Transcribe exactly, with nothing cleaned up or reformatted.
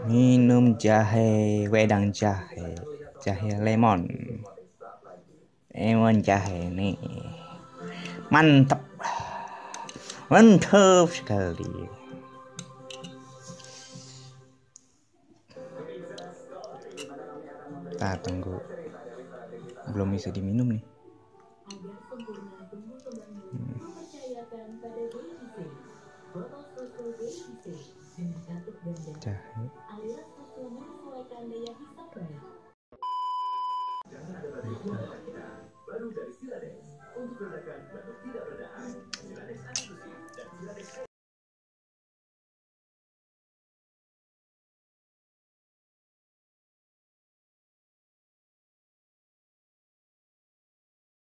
Minum jahe, wedang jahe, jahe lemon, lemon jahe nih, mantap, mantap sekali. Kita tunggu, belum bisa diminum nih. Hmm. Jahe.